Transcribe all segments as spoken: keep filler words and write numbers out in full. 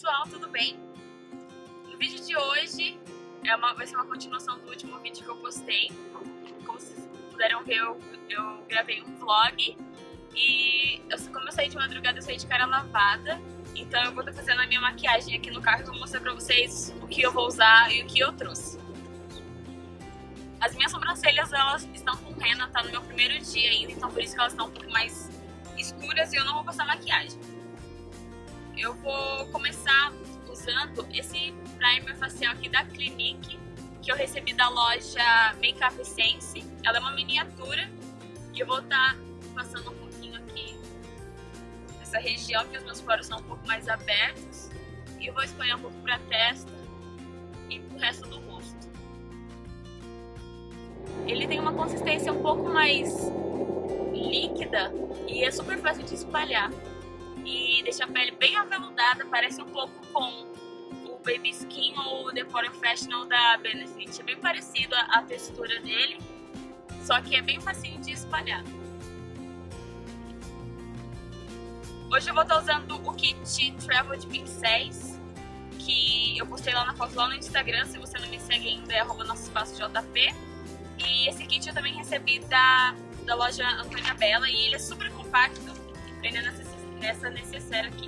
pessoal, tudo bem? No vídeo de hoje é uma, vai ser uma continuação do último vídeo que eu postei. Como vocês puderam ver, eu, eu gravei um vlog e eu, como eu saí de madrugada, eu saí de cara lavada. Então eu vou estar fazendo a minha maquiagem aqui no carro e vou mostrar pra vocês o que eu vou usar e o que eu trouxe. As minhas sobrancelhas, elas estão com rena, tá no meu primeiro dia ainda, então por isso que elas estão um pouco mais escuras e eu não vou passar maquiagem. Eu vou começar usando esse primer facial aqui da Clinique, que eu recebi da loja Makeup Sense. Ela é uma miniatura e eu vou estar passando um pouquinho aqui nessa região, que os meus poros são um pouco mais abertos. E eu vou espalhar um pouco pra testa e pro resto do rosto. Ele tem uma consistência um pouco mais líquida e é super fácil de espalhar. E deixa a pele bem aveludada, parece um pouco com o Baby Skin ou o The Professional da Benefit. É bem parecido a, a textura dele, só que é bem facinho de espalhar. Hoje eu vou estar usando o kit Travel de pincéis, que eu postei lá na foto lá no Instagram. Se você não me segue ainda, é arroba nosso espaço J P. E esse kit eu também recebi da, da loja Antônia Bela e ele é super compacto, ainda nessa nessa necessaire aqui.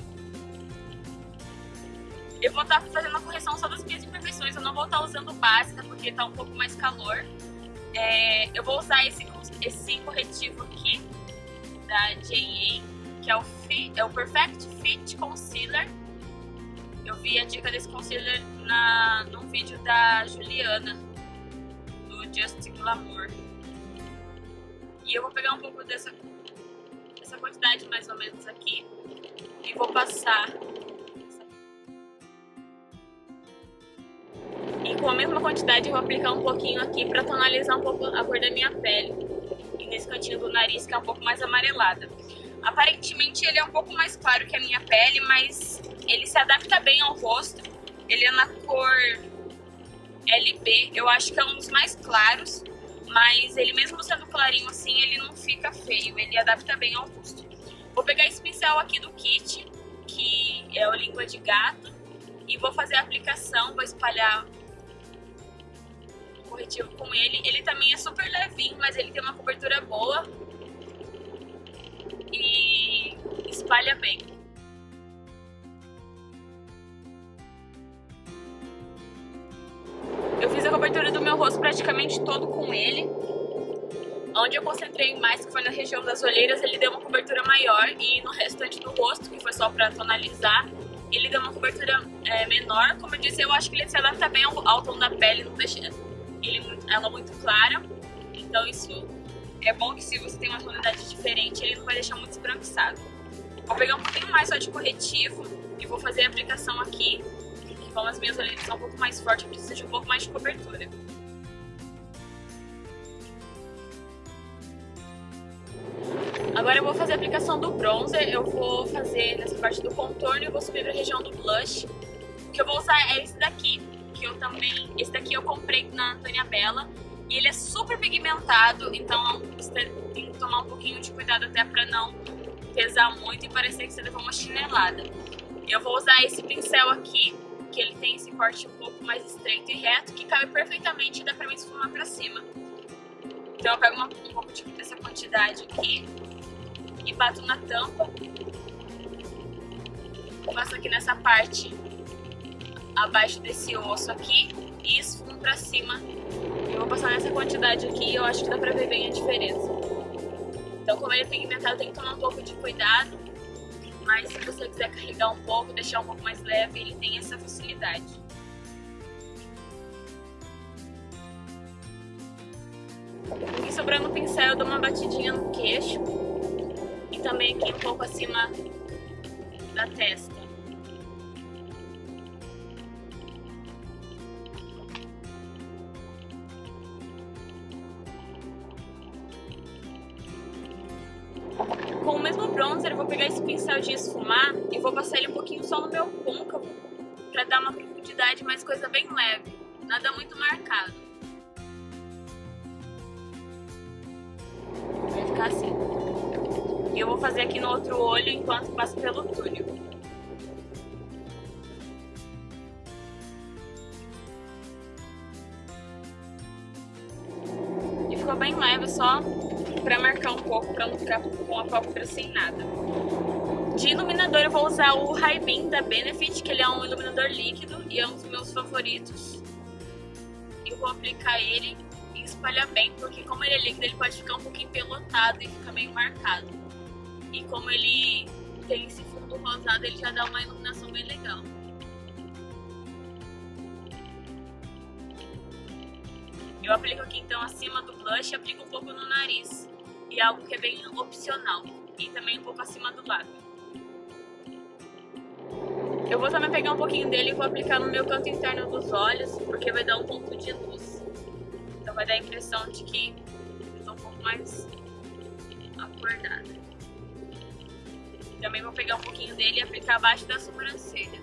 Eu vou estar fazendo a correção só das minhas imperfeições, eu não vou estar usando básica porque está um pouco mais calor. É, eu vou usar esse, esse corretivo aqui da J A, que é o, Fit, é o Perfect Fit Concealer. Eu vi a dica desse concealer na, num vídeo da Juliana, do Just Glamour. E eu vou pegar um pouco dessa essa quantidade mais ou menos aqui e vou passar e com a mesma quantidade eu vou aplicar um pouquinho aqui para tonalizar um pouco a cor da minha pele e nesse cantinho do nariz, que é um pouco mais amarelada. Aparentemente ele é um pouco mais claro que a minha pele, mas ele se adapta bem ao rosto. Ele é na cor L B, eu acho que é um dos mais claros, mas ele mesmo sendo clarinho assim, ele não fica feio, ele adapta bem ao rosto. Vou pegar esse pincel aqui do kit, que é o Língua de Gato, e vou fazer a aplicação, vou espalhar o corretivo com ele. Ele também é super levinho, mas ele tem uma cobertura boa e espalha bem. Eu fiz a cobertura do meu rosto praticamente todo com ele. Onde eu concentrei mais, que foi na região das olheiras, ele deu uma cobertura maior. E no restante do rosto, que foi só pra tonalizar, ele deu uma cobertura é, menor. Como eu disse, eu acho que ele se adapta bem ao, ao tom da pele, não deixa ele muito, ela muito clara. Então isso é bom, que se você tem uma tonalidade diferente, ele não vai deixar muito esbranquiçado. Vou pegar um pouquinho mais só de corretivo e vou fazer a aplicação aqui. Como as minhas olheiras são um pouco mais fortes, eu preciso de um pouco mais de cobertura. Agora eu vou fazer a aplicação do bronzer. Eu vou fazer nessa parte do contorno e vou subir para a região do blush. O que eu vou usar é esse daqui, que eu também... Esse daqui eu comprei na Antônia Bela. E ele é super pigmentado, então você tem que tomar um pouquinho de cuidado até para não pesar muito e parecer que você levou uma chinelada. Eu vou usar esse pincel aqui, que ele tem esse corte um pouco mais estreito e reto, que cabe perfeitamente e dá pra me esfumar pra cima. Então eu pego uma, um pouco de, dessa quantidade aqui e bato na tampa. Passo aqui nessa parte abaixo desse osso aqui e esfumo pra cima. Eu vou passar nessa quantidade aqui e eu acho que dá pra ver bem a diferença. Então, como ele é pigmentado, tem que tomar um pouco de cuidado. Mas se você quiser carregar um pouco, deixar um pouco mais leve, ele tem essa facilidade. E sobrando o pincel, eu dou uma batidinha no queixo. E também aqui um pouco acima da testa. Com o mesmo bronzer, eu vou pegar esse pincel de esfumar e vou passar ele um pouquinho só no meu côncavo, pra dar uma profundidade, mas coisa bem leve, nada muito marcado. Vai ficar assim. E eu vou fazer aqui no outro olho enquanto passo pelo túnel. pálpebra bem leve, só pra marcar um pouco, pra não ficar com a pálpebra sem nada. De iluminador eu vou usar o Ray-Ban da Benefit, que ele é um iluminador líquido e é um dos meus favoritos. Eu vou aplicar ele e espalhar bem, porque como ele é líquido, ele pode ficar um pouquinho pelotado e ficar meio marcado. E como ele tem esse fundo rosado, ele já dá uma iluminação bem legal. Eu aplico aqui então acima do blush e aplico um pouco no nariz. E é algo que é bem opcional. E também um pouco acima do lábio. Eu vou também pegar um pouquinho dele e vou aplicar no meu canto interno dos olhos, porque vai dar um ponto de luz. Então vai dar a impressão de que eu estou um pouco mais acordada. Também vou pegar um pouquinho dele e aplicar abaixo da sobrancelha.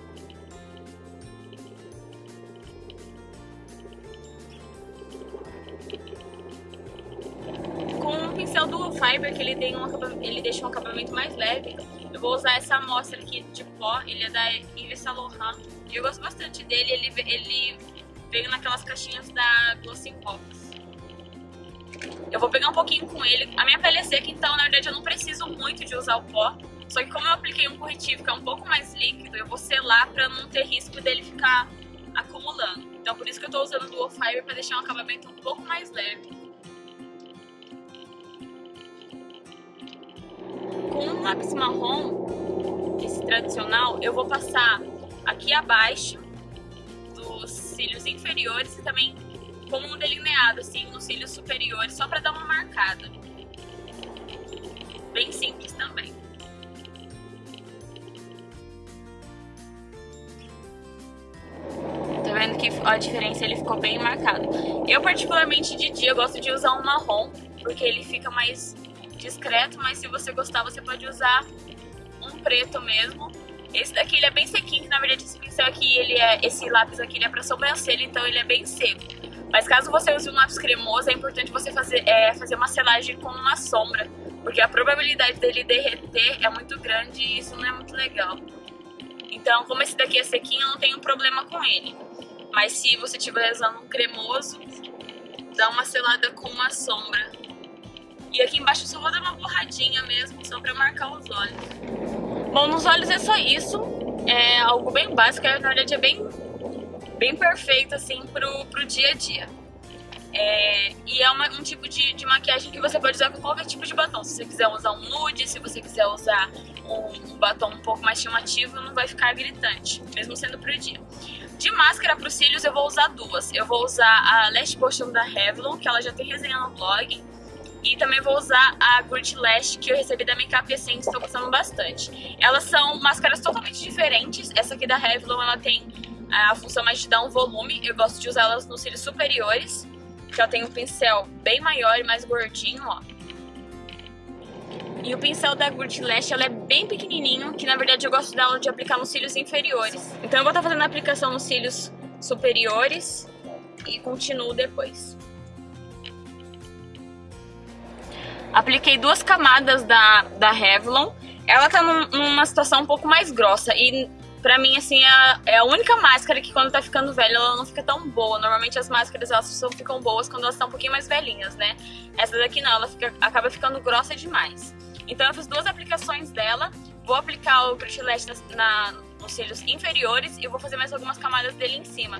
Com o pincel Dual Fiber, que ele, tem um, ele deixa um acabamento mais leve, eu vou usar essa amostra aqui de pó. Ele é da Yves Saint Laurent e eu gosto bastante dele. Ele, ele veio naquelas caixinhas da Glossybox. Eu vou pegar um pouquinho com ele. A minha pele é seca, então na verdade eu não preciso muito de usar o pó. Só que como eu apliquei um corretivo que é um pouco mais líquido, eu vou selar pra não ter risco dele ficar acumulando. Então por isso que eu tô usando o Dual Fiber, pra deixar um acabamento um pouco mais leve. Com um lápis marrom, esse tradicional, eu vou passar aqui abaixo dos cílios inferiores e também como um delineado assim nos cílios superiores, só pra dar uma marcada. Bem simples também. Tá vendo que a diferença, ele ficou bem marcado. Eu particularmente de dia gosto de usar um marrom, porque ele fica mais discreto, mas se você gostar você pode usar um preto mesmo. Esse daqui ele é bem sequinho, que na verdade esse pincel aqui, ele é, esse lápis aqui ele é pra sobrancelha, então ele é bem seco. Mas caso você use um lápis cremoso, é importante você fazer, é, fazer uma selagem com uma sombra, porque a probabilidade dele derreter é muito grande e isso não é muito legal. Então, como esse daqui é sequinho, eu não tenho problema com ele. Mas se você estiver usando um cremoso, dá uma selada com uma sombra. E aqui embaixo eu só vou dar uma borradinha mesmo, só pra marcar os olhos. Bom, nos olhos é só isso. É algo bem básico, na verdade é bem, bem perfeito assim pro, pro dia a dia. É, e é uma, um tipo de, de maquiagem que você pode usar com qualquer tipo de batom. Se você quiser usar um nude, se você quiser usar um, um batom um pouco mais chamativo, não vai ficar gritante, mesmo sendo pro dia. De máscara para os cílios eu vou usar duas. Eu vou usar a Lash Potion da Revlon, que ela já tem resenha no blog. E também vou usar a Grit Lash, que eu recebi da Makeup Essence, estou gostando bastante. Elas são máscaras totalmente diferentes. Essa aqui da Revlon, ela tem a função mais de dar um volume. Eu gosto de usar elas nos cílios superiores, que ela tem um pincel bem maior e mais gordinho, ó. E o pincel da Grit Lash, ela é bem pequenininho, que na verdade eu gosto dela de aplicar nos cílios inferiores. Então eu vou estar fazendo a aplicação nos cílios superiores e continuo depois. Apliquei duas camadas da, da Revlon. Ela tá num, numa situação um pouco mais grossa e pra mim, assim, é a, é a única máscara que quando tá ficando velha ela não fica tão boa. Normalmente as máscaras elas só ficam boas quando elas estão um pouquinho mais velhinhas, né? Essa daqui não, ela fica, acaba ficando grossa demais. Então eu fiz duas aplicações dela. Vou aplicar o Grit Lash na, na, nos cílios inferiores e vou fazer mais algumas camadas dele em cima.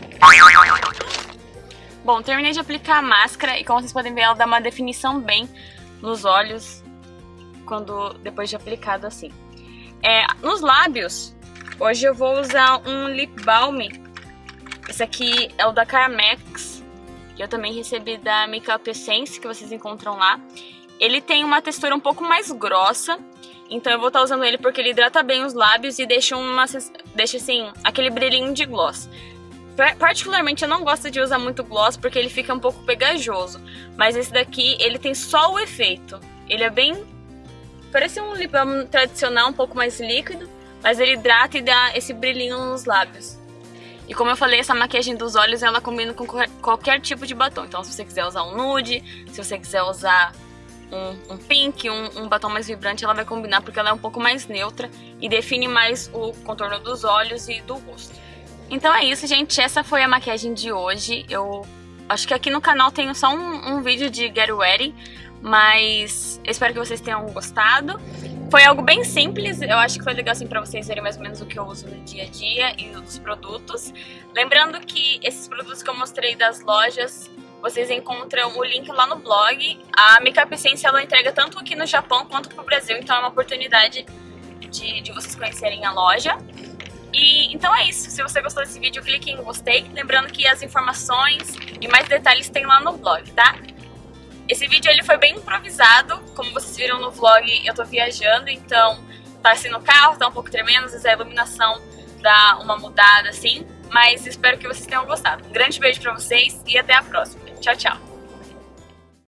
Bom, terminei de aplicar a máscara e como vocês podem ver, ela dá uma definição bem nos olhos quando depois de aplicado assim. É, nos lábios, hoje eu vou usar um lip balm. Esse aqui é o da Carmex, que eu também recebi da Makeup Essence, que vocês encontram lá. Ele tem uma textura um pouco mais grossa, então eu vou estar usando ele porque ele hidrata bem os lábios e deixa, uma, deixa assim, aquele brilhinho de gloss. Particularmente eu não gosto de usar muito gloss porque ele fica um pouco pegajoso, mas esse daqui ele tem só o efeito. Ele é bem, parece um lip balm tradicional, um pouco mais líquido, mas ele hidrata e dá esse brilhinho nos lábios. E como eu falei, essa maquiagem dos olhos ela combina com qualquer tipo de batom. Então se você quiser usar um nude, se você quiser usar um, um pink, um, um batom mais vibrante, ela vai combinar porque ela é um pouco mais neutra e define mais o contorno dos olhos e do rosto. Então é isso, gente. Essa foi a maquiagem de hoje. Eu Acho que aqui no canal tenho só um, um vídeo de Get Ready, mas eu espero que vocês tenham gostado. Foi algo bem simples, eu acho que foi legal assim pra vocês verem mais ou menos o que eu uso no dia a dia e os produtos. Lembrando que esses produtos que eu mostrei das lojas, vocês encontram o link lá no blog. A Makeup Essence, ela entrega tanto aqui no Japão quanto pro Brasil, então é uma oportunidade de, de vocês conhecerem a loja. E então é isso, se você gostou desse vídeo, clique em gostei. Lembrando que as informações e mais detalhes tem lá no blog, tá? Esse vídeo ele foi bem improvisado, como vocês viram no vlog, eu tô viajando, então tá assim no carro, tá um pouco tremendo, às vezes a iluminação dá uma mudada assim, mas espero que vocês tenham gostado. Um grande beijo pra vocês e até a próxima. Tchau, tchau!